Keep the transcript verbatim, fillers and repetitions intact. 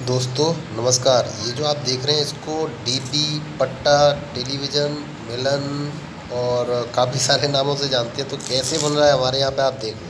दोस्तों नमस्कार। ये जो आप देख रहे हैं इसको डीपी, पट्टा, टेलीविज़न, मिलन और काफ़ी सारे नामों से जानते हैं। तो कैसे बन रहा है हमारे यहाँ पे आप देख लो।